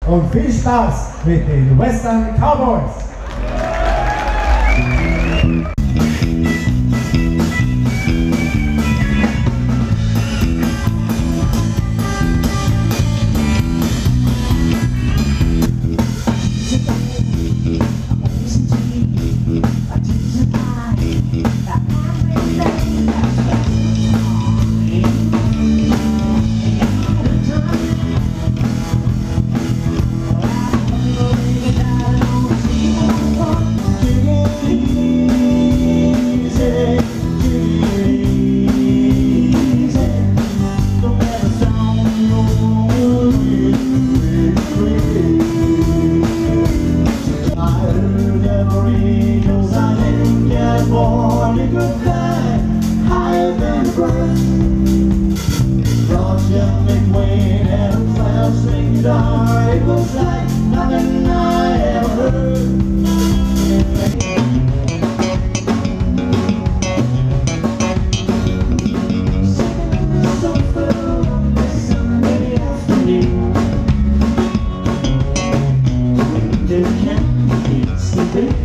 und viel Spaß mit den Western Cowboys! It was like nothing I ever heard. So full Sunday afternoon, there can't be sleeping.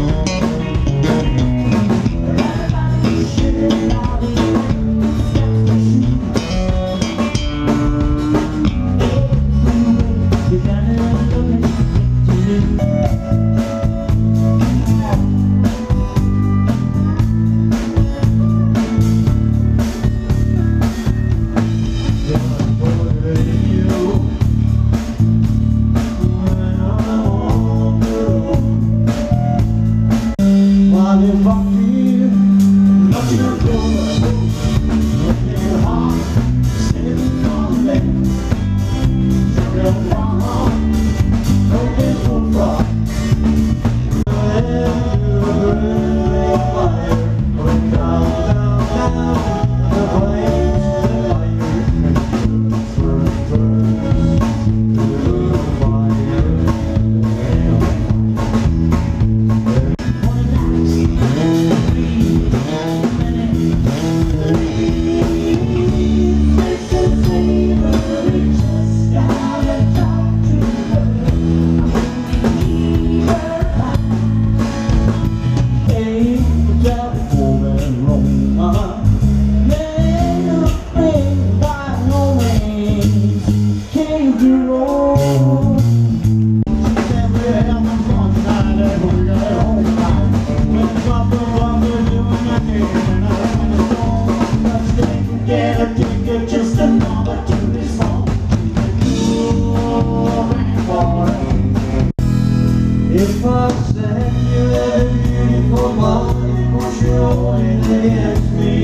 If I send you a beautiful mind, would you only against me?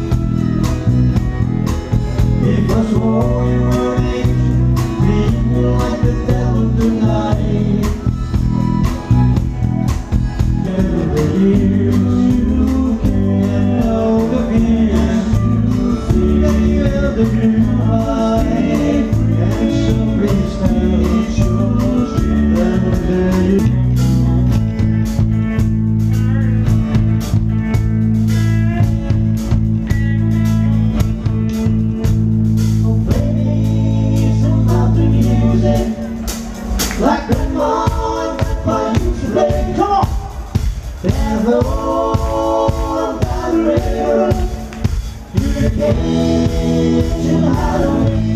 If I swore you were an angel, be like the devil tonight. And the years you can't know the fears you see, you have the green light, and some reason shows you that you like grandma used to play. Come on! There's the old battery, you can't hideaway.